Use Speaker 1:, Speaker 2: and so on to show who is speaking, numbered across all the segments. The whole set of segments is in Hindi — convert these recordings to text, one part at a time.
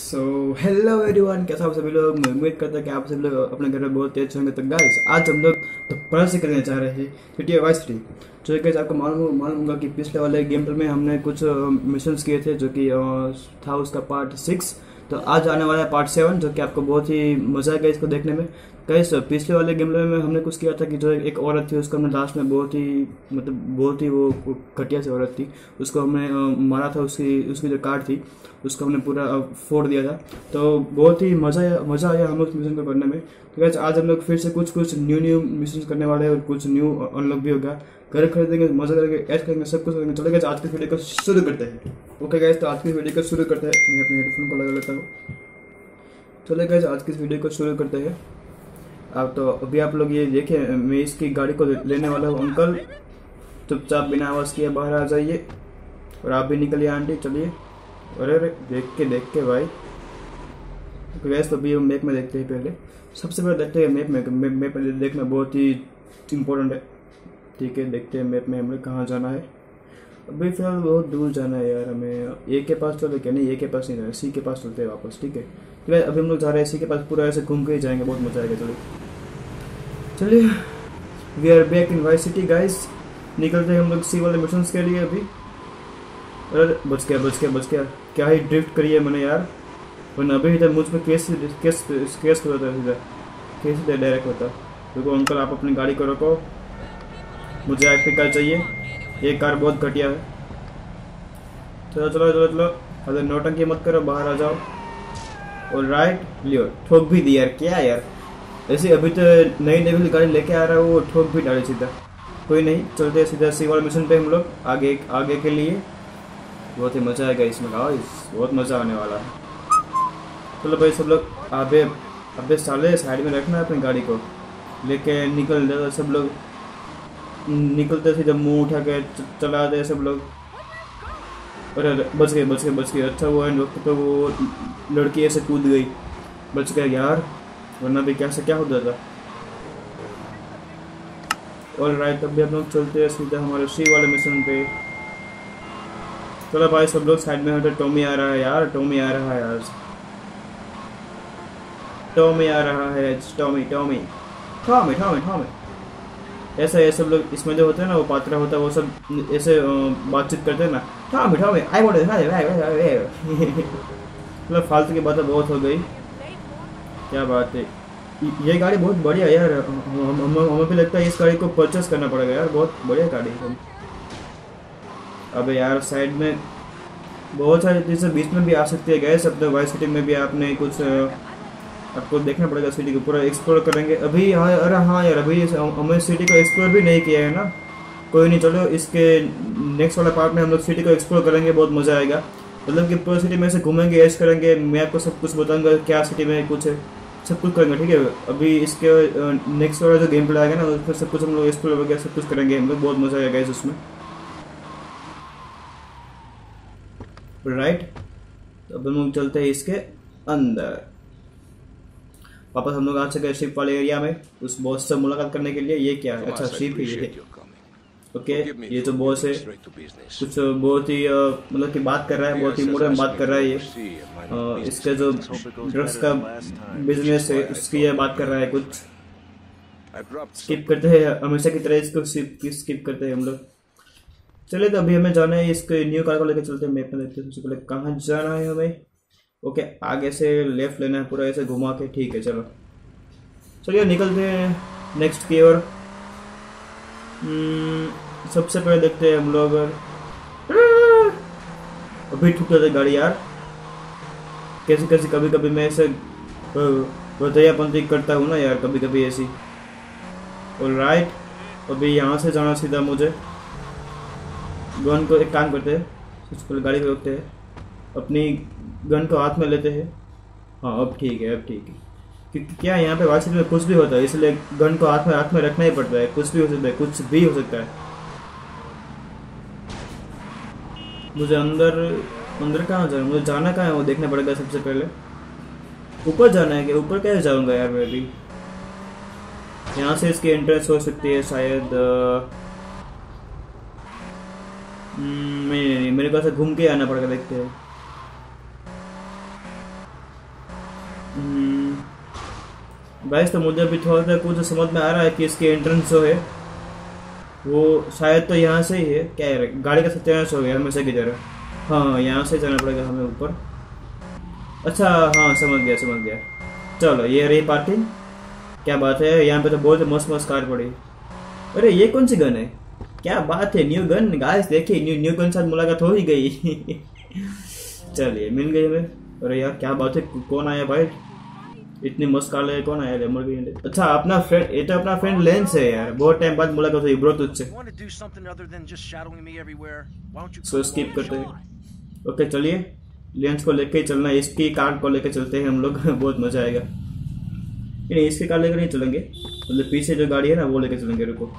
Speaker 1: सो हेलो एवरीवन, कैसा आप सभी लोग। मैं उम्मीद करता हूँ कि आप सभी लोग अपने घर में बहुत तेज होंगे। तो गाइस आज हम लोग दोबारा से करने जा रहे हैं GTA वाइस सिटी। जो कि आपको मालूम होगा कि पिछले वाले गेम प्ले में हमने कुछ मिशंस किए थे, जो कि था उसका पार्ट 6। तो आज आने वाला है पार्ट 7, जो कि आपको बहुत ही मजा आएगा इसको देखने में। गाइस पिछले वाले गेम प्ले में हमने कुछ किया था कि जो एक औरत थी उसको हमने लास्ट में बहुत ही वो घटिया सी औरत थी, उसको हमने मारा था। उसकी उसकी जो कार थी उसको हमने पूरा फोड़ दिया था। तो बहुत ही मज़ा आया हम लोग मिशन को करने में। तो गाइस आज हम लोग फिर से कुछ न्यू मिशन करने वाले हैं और कुछ न्यू अनलॉक भी होगा। घर खरीदेंगे, मजा करेंगे, ऐड करेंगे, सब कुछ करेंगे। चलो गाइस आज की वीडियो को शुरू करते हैं। ओके गाइस, तो आज की वीडियो को शुरू करते हैं। मैं अपने हेडफोन को लगा लेता हूँ। चलो गाइस आज की वीडियो को शुरू करते हैं। अब तो अभी आप लोग ये देखिए, मैं इसकी गाड़ी को लेने वाला हूँ। अंकल चुपचाप बिना आवाज़ किए बाहर आ जाइए, और आप भी निकलिए आंटी। चलिए। अरे देख के भाई। तो गैस तो अभी हम मैप में देखते हैं। पहले सबसे पहले देखते हैं मैप में। मैप में देखना बहुत ही इम्पोर्टेंट है। ठीक है, देखते हैं मैप में हमें कहाँ जाना है। अभी फिलहाल बहुत दूर जाना है यार हमें। ए के पास चलो क्या, नहीं ए के पास नहीं जाना, सी के पास चलते हैं वापस। ठीक है, तो अभी हम लोग जा रहे हैं सी के पास। पूरा ऐसे घूम के ही जाएंगे, बहुत मजा आएगा। चलिए we are back in Vice City guys. निकलते हैं हम लोग सी वाले मिशन के लिए अभी। अरे बच गया। क्या ही ड्रिफ्ट करी है मैंने यार, वरना अभी इधर मुझ पर केस होता है। कैसे डायरेक्ट होता। देखो अंकल, आप अपनी गाड़ी को रोको, मुझे एक्टिव कार चाहिए। ये कार बहुत घटिया है। चलो। अरे नौटंकी मत करो, बाहर आ जाओ। और राइट लियो, ठोक भी दी यार। क्या यार, ऐसे अभी तो नई वाली गाड़ी लेके आ रहा है, वो ठोक भी डाले सीधा। कोई नहीं, चलते सीधा सी वाले मिशन पे हम लोग आगे के लिए। बहुत ही मजा आएगा इसमें गाइस, बहुत मजा आने वाला है। चलो भाई सब लोग, अबे साले साइड में रखना है अपनी गाड़ी को, लेके निकल जाते सब लोग। निकलते सीधे मुंह उठा के चला दे सब लोग। अरे बच गए। अच्छा वो है वक्त तो वो लड़की ऐसे कूद गई, बच गया यार, वरना भी क्या हो जाता। और राइट, अभी हम लोग चलते हैं सीधा हमारे सी वाले मिशन पे। चलो भाई सब लोग साइड में हटे। टॉमी आ रहा है यार, टॉमी ऐसा ये सब लोग इसमें जो होते हैं ना, वो पात्र होता है, वो सब ऐसे बातचीत करते हैं ना। टॉमी आई बोल मतलब फालतू की बातें बहुत हो गई। क्या बात है, ये गाड़ी बहुत बढ़िया है यार। हमें भी लगता है इस गाड़ी को परचेस करना पड़ेगा यार, बहुत बढ़िया गाड़ी है। अबे यार साइड में बहुत सारी चीज़ें बीच में भी आ सकती है गैस। अपने वाइस सिटी में भी आपने कुछ आपको देखना पड़ेगा। सिटी को पूरा एक्सप्लोर करेंगे अभी। हाँ अरे हाँ यार, अभी हमें सिटी को एक्सप्लोर भी नहीं किया है ना। कोई नहीं, चलो इसके नेक्स्ट वाला पार्ट में हम लोग सिटी को एक्सप्लोर करेंगे, बहुत मज़ा आएगा। मतलब कि पूरा सिटी में से घूमेंगे, ऐश करेंगे। मैं आपको सब कुछ बताऊँगा क्या सिटी में कुछ है, सब कुछ करेंगे। ठीक है, अभी इसके नेक्स्ट वाला जो गेम प्ले आएगा ना, उसमें सब कुछ हम लोग एक्सप्लोर वगैरह सब कुछ करेंगे हम लोग, बहुत मज़ा आएगा गैस उसमें। राइट, तो अब हम लोग चलते हैं इसके अंदर। वापस हम लोग आ चुके हैं शिप वाले एरिया में, उस बॉस से मुलाकात करने के लिए। ये क्या है? अच्छा शिप ही है। ओके, ये तो बॉस है, कुछ बहुत ही मतलब कि बात कर रहा है, बहुत ही मुड़े में बात कर रहा है ये। इसका जो ड्रग्स का बिजनेस है उसकी ये बात कर रहा है कुछ। स्किप करते हैं हमेशा की तरह, इसको स्किप करते हैं हम लोग। चलिए, तो अभी हमें जाना है इसके न्यू कार को लेकर चलते हैं। मैप में देखते हैं सबसे पहले कहाँ जाना है हमें। ओके, आगे से लेफ्ट लेना है पूरा ऐसे घुमा के। ठीक है, चलिए निकलते हैं नेक्स्ट की ओर। सबसे पहले देखते हैं हम लोग। अभी ठुक जाती गाड़ी यार, कैसे कभी मैं ऐसे बधैयापंथी करता हूँ ना यार, कभी ऐसी। और राइट, अभी यहाँ से जाना सीधा मुझे। गन को एक काम करते हैं, सबसे पहले गाड़ी पे रोकते हैं, अपनी गन को हाथ में लेते हैं। हाँ अब ठीक है। क्योंकि क्या यहाँ पे वाइस सिटी में कुछ भी होता है, इसलिए गन को हाथ में रखना ही पड़ता है। कुछ भी हो सकता है। मुझे अंदर कहाँ जाना, मुझे जाना कहाँ है वो देखना पड़ेगा सबसे पहले। ऊपर जाना है क्या? ऊपर कैसे जाऊँगा यार मैं अभी? यहाँ से इसकी एंट्रेंस हो सकती है शायद। नहीं, मेरे पास घूम के आना पड़ेगा, देखते हैं। गाइस तो मुझे भी थोड़ा सा कुछ समझ में आ रहा है कि इसकी एंट्रेंस जो है वो शायद तो यहाँ से ही है। क्या है, गाड़ी का सत्यानाश हो गया हमेशा की तरह। हाँ, यहाँ से जाना पड़ेगा हमें ऊपर। अच्छा हाँ, समझ गया समझ गया। चलो ये रही पार्किंग। क्या बात है, यहाँ पे तो बहुत मस्त मस्त कार पड़ी। अरे ये कौन सी गन है? क्या बात है, न्यू गन गाइस, देखिए न्यू गन साथ मुलाकात हो ही गई। चलिए मिल गई हमें। अरे यार क्या बात है, कौन आया भाई? इतनी मस्त कार ले कौन आया? लैम्बोर्गिनी। अच्छा अपना फ्रेंड, ये तो अपना फ्रेंड लेंस है यार, बहुत टाइम बाद मुलाकात हुई ब्रो तुझसे। सो स्किप करते हैं। ओके चलिए, लेंस को लेके ही चलना है, इसकी कार को लेके चलते हैं हम लोग। बहुत मजा आएगा। नहीं इसकी कार लेकर नहीं चलेंगे, मतलब पीछे जो गाड़ी है ना वो लेके चलेंगे। रुको।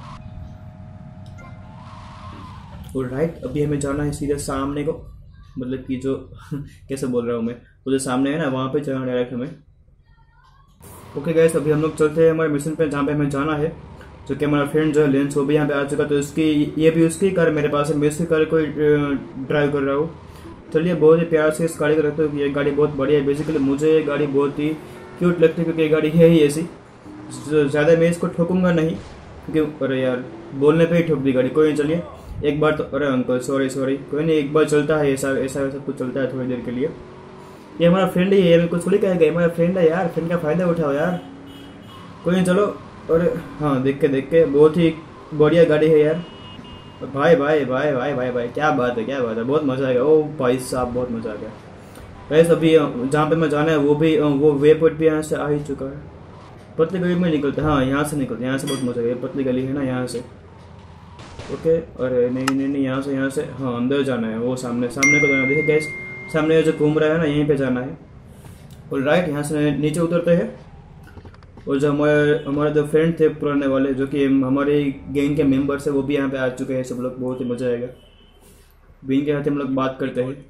Speaker 1: राइट, अभी हमें जाना है सीधे सामने को, मतलब कि जो कैसे बोल रहा हूँ मैं, वो जो सामने है ना वहाँ पे जाना डायरेक्ट हमें। ओके गाइस, अभी हम लोग चलते हैं हमारे मिशन पे, जहाँ पे हमें जाना है। जो कि हमारा फ्रेंड जो है लेंस, वो भी यहाँ पे आ चुका, तो इसकी ये भी उसकी कार मेरे पास है, मैं उसकी कार को ड्राइव कर रहा हूँ। चलिए बहुत ही प्यार से इस गाड़ी को रखते हो कि ये गाड़ी बहुत बढ़िया है। बेसिकली मुझे ये गाड़ी बहुत ही क्यूट लगती है, क्योंकि ये गाड़ी है ही ऐसी। ज़्यादा मैं इसको ठोकूंगा नहीं, क्योंकि अरे यार बोलने पे ही ठोक दी गाड़ी। कोई नहीं, चलिए एक बार तो, अरे अंकल सॉरी सॉरी, कोई नहीं, एक बार चलता है, ऐसा ऐसा सब कुछ चलता है थोड़ी देर के लिए। ये हमारा फ्रेंड ही है, मेरे को थोड़ी कहेगा हमारा फ्रेंड है यार, फ्रेंड का फ़ायदा उठाओ यार। कोई नहीं चलो। अरे हाँ, देख के बहुत ही बढ़िया गाड़ी है यार। भाई भाई भाई भाई भाई भाई, क्या बात है क्या बात है, बहुत मज़ा आएगा। ओ भाई साहब बहुत मज़ा आ गया। वैसे अभी जहाँ पे मैं जाना है वो भी वो वे पॉइंट भी यहाँ से आ ही चुका है। पतली गली में निकलते, हाँ यहाँ से निकलते, यहाँ से बहुत मज़ा आएगा। पतली गली है ना, यहाँ से। ओके, अरे नहीं नहीं नहीं, यहाँ से हाँ अंदर जाना है, वो सामने सामने को जाना है। देखिए गैस, सामने जो घूम रहा है ना, यहीं पे जाना है। और राइट, यहाँ से नीचे उतरते हैं। और जो हमारे जो फ्रेंड थे पुराने वाले, जो कि हमारे गैंग के मेंबर्स है, वो भी यहाँ पे आ चुके हैं सब लोग। बहुत ही मजा आएगा। बीन के साथ हम लोग बात करते हैं।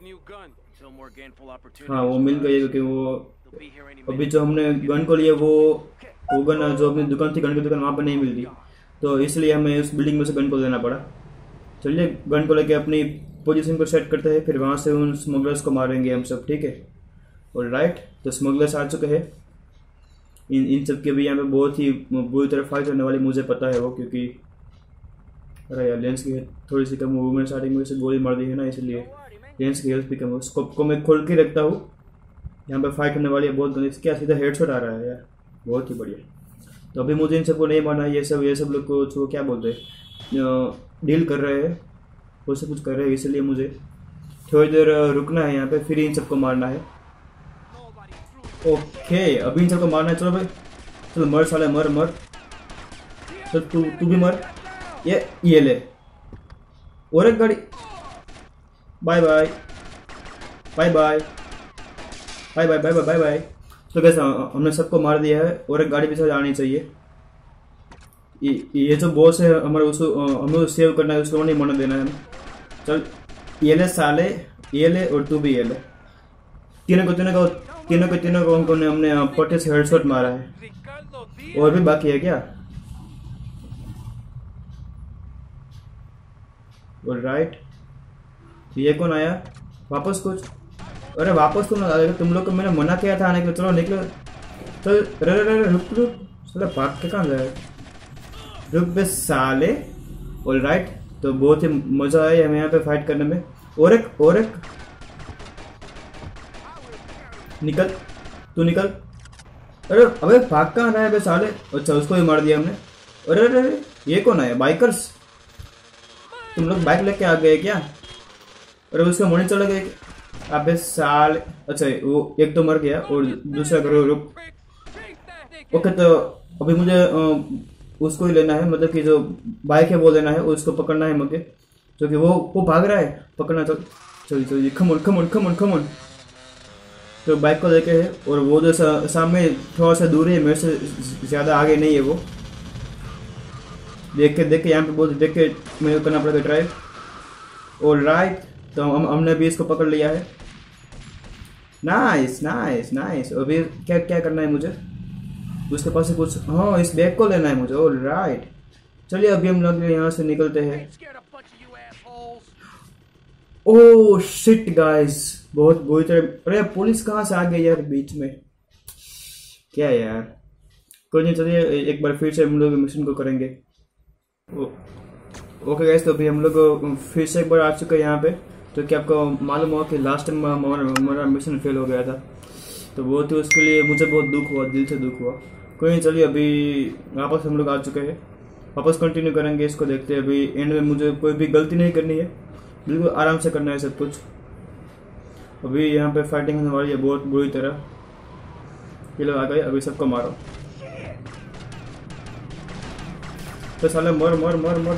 Speaker 1: हाँ वो मिल गई, क्योंकि वो अभी जो हमने गन को लिया वो गन जो अपनी दुकान थी, गन की दुकान, वहाँ पर नहीं मिलती, तो इसलिए हमें उस बिल्डिंग में से गन को लेना पड़ा। चलिए गन को लेके अपनी पोजीशन को सेट करते हैं, फिर वहाँ से उन स्मगलर्स को मारेंगे हम सब, ठीक है। और राइट, तो स्मगलर्स आ चुके हैं। इन सब के भी यहाँ पे बहुत ही बुरी तरह फाइट होने वाली, मुझे पता है वो, क्योंकि अरे यार लेंस की थोड़ी सी कम, वो मैंने स्टार्टिंग में से गोली मार दी है ना, इसलिए लेंस की हेल्थ भी कम है। स्कोप को मैं खोल के रखता हूँ। यहाँ पे फाइट होने वाली है बहुत गंदी। क्या सीधा हेडशॉट आ रहा है यार, बहुत ही बढ़िया। तो अभी मुझे इन सबको नहीं मारना। ये सब लोग को जो क्या बोलते हैं, डील कर रहे हैं, वो सब कुछ कर रहे हैं, इसलिए मुझे थोड़ी देर रुकना है यहाँ पे, फिर इन सबको मारना है। ओके, अभी इन सबको मारना है। चलो भाई चलो, मर साले मर मर। चल तू भी मर। ये ले, और एक गाड़ी। Bye bye bye bye bye bye bye bye bye. तो कैसे हमने सबको मार दिया है, और एक गाड़ी भी साथ आनी चाहिए। ये जो बॉस है हमारे, उसको हमें सेव करना है, उसको नहीं मरने देना है हमें। चल ये ले साले, ये ले, और तू भी ये ले। तीनों को हमने पट्टे से हेडशॉट मारा है। और भी बाकी है क्या? राइट, ये कौन आया वापस? कुछ अरे वापस तुम तुम लोग को मैंने मना किया था आने के लिए। चलो निकलो। चल रुक साले, भाग के कहाँ गए? रुक बे साले। ऑल राइट, तो बहुत ही मजा आया हमें यहाँ पे फाइट करने में। और एक निकल, तू निकल। अरे अबे भाग कहाँ रहा है बे साले? अच्छा उसको भी मार दिया हमने। अरे ये कौन आया? बाइकर्स, तुम लोग बाइक लेके आ गए क्या? अरे उसका मोनी चला गया। अबे साल, अच्छा वो एक तो मर गया, और दूसरा करो। रुक। ओके, तो अभी मुझे उसको ही लेना है, मतलब कि जो बाइक है वो लेना है, उसको पकड़ना है मुझे, जो कि वो भाग रहा है, पकड़ना। तो चलिए कम ऑन। तो बाइक को लेके है, और वो जो सामने थोड़ा सा दूर है, मेरे से ज़्यादा आगे नहीं है वो। देख के यहाँ पे बहुत देख के मेरे को करना पड़ेगा ड्राइव। और राइट, तो हमने भी इसको पकड़ लिया है। नाइस। अभी क्या करना है मुझे? उसके पास से कुछ, हाँ इस बैग को लेना है मुझे। और राइट, चलिए अभी हम लोग यहाँ से निकलते हैं। ओह शिट गाइस, बहुत बुरी तरह। अरे पुलिस कहाँ से आ गई यार बीच में? क्या है यार, कोई नहीं, चलिए एक बार फिर से हम लोग मिशन को करेंगे। ओके गाइस, तो अभी हम लोग फिर से एक बार आ चुके हैं यहाँ पे। तो क्या आपको मालूम हुआ कि लास्ट टाइम हमारा मिशन फेल हो गया था, तो वो तो उसके लिए मुझे बहुत दुख हुआ, दिल से दुख हुआ। कोई नहीं, चलिए अभी वापस हम लोग आ चुके हैं, वापस कंटिन्यू करेंगे इसको। देखते हैं अभी एंड में मुझे कोई भी गलती नहीं करनी है, बिल्कुल आराम से करना है सब कुछ। अभी यहाँ पे फाइटिंग होने वाली है बहुत बुरी तरह। ये लोग आ गए, अभी सबको मारो। तो साले मर मर मर मर,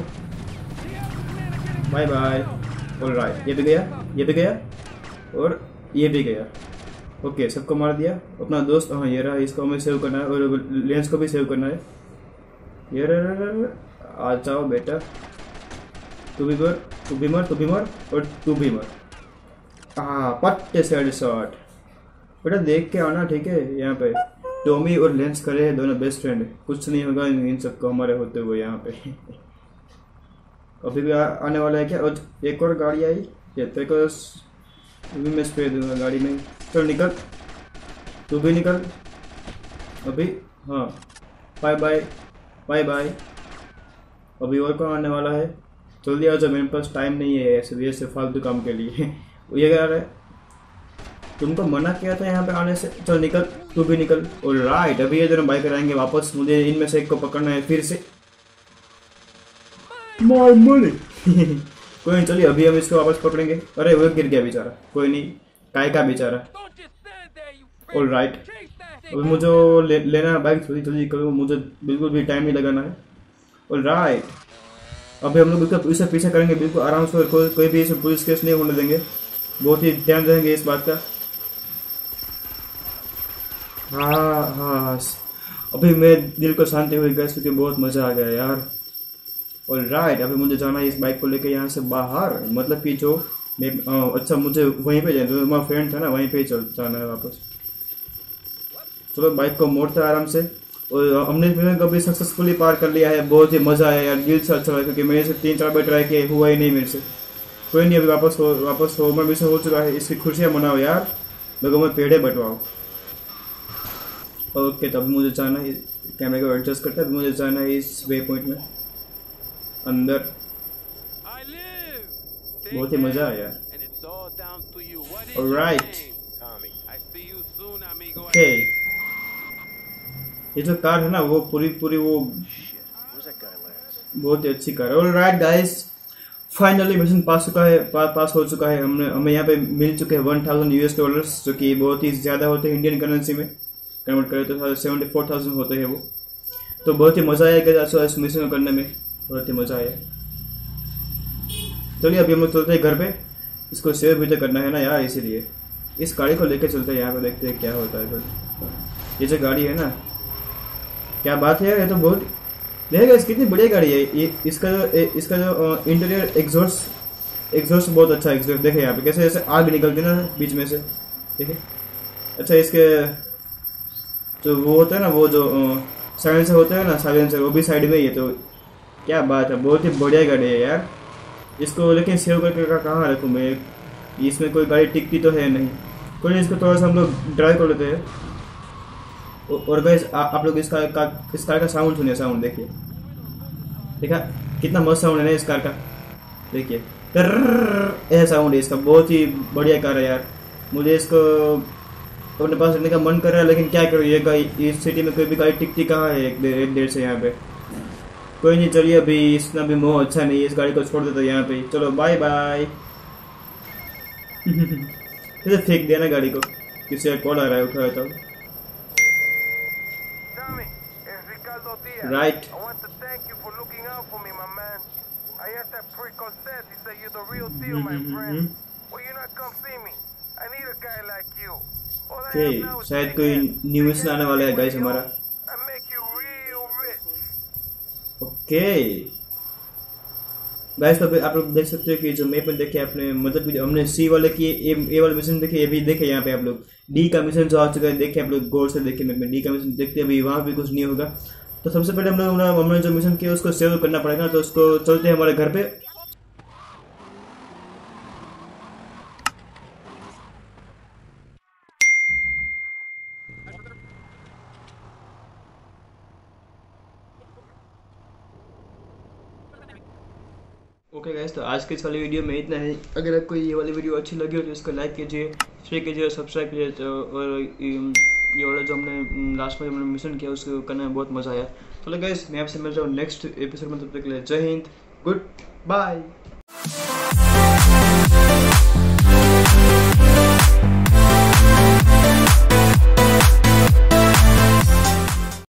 Speaker 1: बाय बाय। ऑलराइट, ये भी गया, ये भी गया, और ये भी गया। ओके, सबको मार दिया। अपना दोस्त, हाँ ये रहा, इसको हमें सेव करना है, और लेंस को भी सेव करना है। ये रहा, आ जाओ बेटा, तू भी मर, तू भी मर, तू भी मर, और तू भी मर। पट्टे से हेडशॉट। बेटा देख के आना, ठीक है। यहाँ पे टॉमी और लेंस करे हैं, दोनों बेस्ट फ्रेंड है। कुछ नहीं होगा इन सबको हमारे होते हुए यहाँ पे। अभी भी आने वाला है क्या? और एक और गाड़ी आई, ये तेरे को अभी मैं स्प्रे दूंगा गाड़ी में। चल निकल, तू भी निकल अभी। हाँ, बाय बाय, बाय बाय। अभी और कौन आने वाला है? जल्दी आ जाओ, मेरे पास टाइम नहीं है ऐसे फालतू काम के लिए। ये क्या रहा है? तुमको मना किया था यहाँ पे आने से। चल निकल, तू भी निकल। ऑलराइट, अभी ये दोनों बाइकर आएंगे वापस, मुझे इनमें से एक को पकड़ना है फिर से। My money. कोई नहीं, चलिए अभी हम इसको वापस पकड़ेंगे। अरे वो गिर गया बेचारा, कोई नहीं, काय का बेचारा। ऑलराइट, अभी मुझे लेना है बाइक, थोड़ी जल्दी करो, मुझे बिल्कुल भी टाइम नहीं लगाना है। ऑलराइट, अभी हम लोग इसका पीछे करेंगे बिल्कुल आराम से, और कोई भी इसे पुलिस केस नहीं होने देंगे। बहुत ही ध्यान देंगे इस बात का। हाँ, अभी मैं दिल को शांति हुई गैस, क्योंकि बहुत मजा आ गया यार। ऑलराइट, अभी मुझे जाना है इस बाइक को लेके यहाँ से बाहर, मतलब कि जो अच्छा मुझे वहीं पे जाना, जो मेरा फ्रेंड था ना वहीं पे ही चल जाना है वापस। चलो बाइक को मोड़ते आराम से। और हमने फिर कभी सक्सेसफुली पार कर लिया है, बहुत ही मजा आया यार, दिल से अच्छा लगा, क्योंकि मैंने से 3-4 बार ट्राई किया, हुआ ही नहीं मेरे से। कोई नहीं, अभी वापस हो मैं मिशन हो चुका है, इसकी खुशियाँ मनाओ यार, लोगों में पेड़े बंटवाओ। ओके, तब मुझे जाना है, कैमरे को एडजस्ट करता है, मुझे जाना है इस वे पॉइंट में अंदर। बहुत ही मजा आया। ऑलराइट, ओके, ये जो कार है ना वो पूरी वो बहुत ही अच्छी कार है। Alright guys, finally mission pass हो चुका है। हमें यहाँ पे मिल चुके हैं $1000, जो कि बहुत ही ज्यादा होते हैं इंडियन करेंसी में कन्वर्ट करें तो 74,000 होते हैं वो। तो बहुत ही मजा आया इस मिशन को करने में, बहुत ही मजा आया। चलिए अभी हम लोग चलते हैं घर पे, इसको सेव भी तो करना है ना यार, इसीलिए इस गाड़ी को लेकर चलते हैं यहाँ पे, देखते हैं क्या होता है फिर। ये जो गाड़ी है ना, क्या बात है यार, ये तो बहुत देखिएगा कितनी बढ़िया गाड़ी है ये। इसका जो इंटीरियर एग्जॉस्ट बहुत अच्छा एग्जॉस्ट, देखे यहाँ पे कैसे ऐसे आग निकलती है ना बीच में से, देखिए। अच्छा, इसके जो वो होता है ना, वो जो साइलेंसर होता है ना, साइलेंसर वो भी साइड में ही है। तो क्या बात है, बहुत ही बढ़िया गाड़ी है यार। इसको लेकिन सेव करके कहाँ रखूँ मैं, इसमें कोई गाड़ी टिकती तो है नहीं। कोई नहीं, इसको थोड़ा सा हम लोग ड्राइव कर लेते हैं। और गाइस आप लोग इस कार का साउंड सुनिए, साउंड देखिए, देखा कितना मस्त साउंड है ना इस कार का, देखिए ऐसा साउंड है इसका। बहुत ही बढ़िया कार है यार, मुझे इसको अपने पास रखने का मन कर रहा है, लेकिन क्या करूँ, ये इस सिटी में कोई भी गाड़ी टिकती कहाँ है एक देर से यहाँ पे। कोई नहीं, चलिए अभी इतना भी मोह अच्छा नहीं है, इस गाड़ी को छोड़ देता यहाँ पे। चलो बाय बाय। फिर फेंक दिया ना गाड़ी को, किसी का कॉल आ रहा है, उठा लेता हूँ। Right. I want to thank you for looking out for me, my man. I asked that prick on set. He said you're the real deal, my friend. Will you not come see me? I need a guy like you. Okay, शायद कोई न्यू मिशन आने वाला है गाइस हमारा। I make you real rich. Okay. Guys तो आप लोग देख सकते हो कि जो मैप में देखे आपने, मतलब कि हमने सी वाले की ए वाले मिशन देखे, ये भी देखे यहाँ पे आप लोग। डी का मिशन जो आ चुका है देखे आप लोग, गौर से देखे मैप में। डी का मिशन देखते अभी वहां भी कुछ नहीं होगा। तो सबसे पहले हमने जो मिशन किया उसको सेव करना पड़ेगा, तो उसको चलते हैं हमारे घर पे। ओके गाइस, तो आज के इस वाली वीडियो में इतना ही। अगर आपको ये वाली वीडियो अच्छी लगी हो तो इसको लाइक कीजिए, शेयर कीजिए, सब्सक्राइब कीजिए। और ये वाला जो हमने लास्ट में जो हमने मिशन किया उसको करने में बहुत मज़ा आया। तो गाइस, मैं आपसे मिल रहा हूँ नेक्स्ट एपिसोड में। तब तक के लिए जय हिंद, गुड बाय।